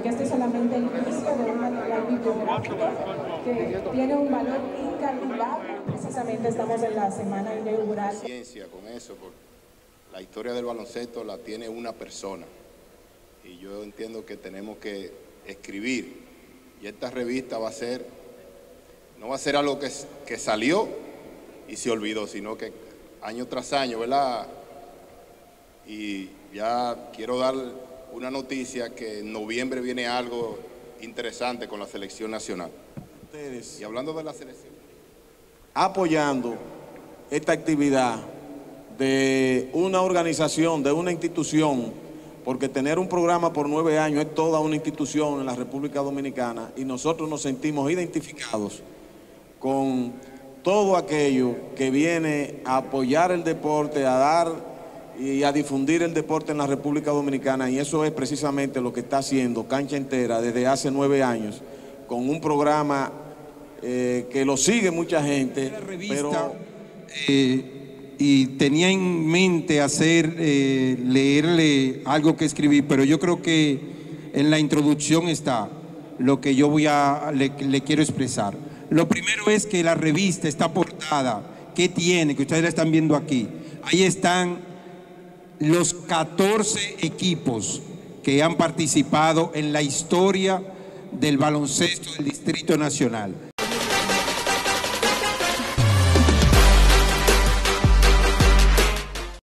que este es solamente el inicio de un material bibliográfico que tiene un valor incalculable. Precisamente estamos en la semana inaugural. Ciencia con eso, porque la historia del baloncesto la tiene una persona y yo entiendo que tenemos que escribir, y esta revista va a ser, no va a ser algo que salió y se olvidó, sino que año tras año, ¿verdad? Y ya quiero dar una noticia que en noviembre viene algo interesante con la selección nacional. Ustedes, y hablando de la selección, apoyando esta actividad de una organización, de una institución, porque tener un programa por 9 años es toda una institución en la República Dominicana y nosotros nos sentimos identificados con todo aquello que viene a apoyar el deporte, a dar y a difundir el deporte en la República Dominicana, y eso es precisamente lo que está haciendo Cancha Entera desde hace 9 años, con un programa que lo sigue mucha gente, pero y tenía en mente hacer, leerle algo que escribí, pero yo creo que en la introducción está lo que yo le quiero expresar. Lo primero es que la revista está portada, ¿qué tiene? Que ustedes la están viendo aquí. Ahí están los 14 equipos que han participado en la historia del baloncesto del Distrito Nacional.